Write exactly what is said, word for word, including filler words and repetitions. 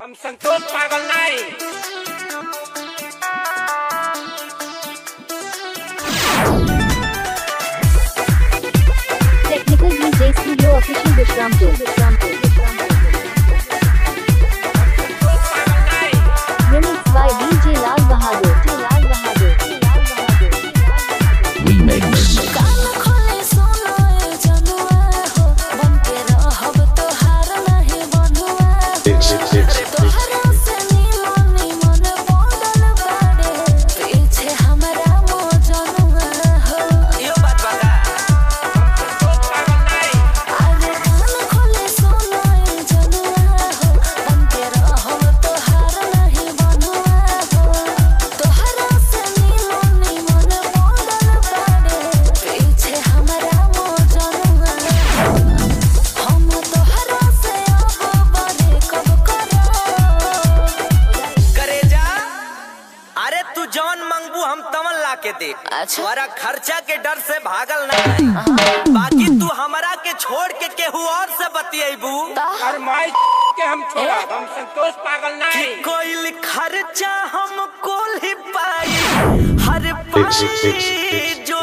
हम संतोष पागल नहीं। Technical DJ studio official Vishrampur Vishrampur remix by DJ Lal Bahadur Lal Bahadur Remix. के दे तोरा खर्चा के डर से भागल नहीं। बाकी तू हमरा के छोड़ के केहू और से बतियेबू और माई के हम छोड़ा। हम संतोष पागल नहीं। कोई खर्चा हम कोल ही पाई हर पाई जो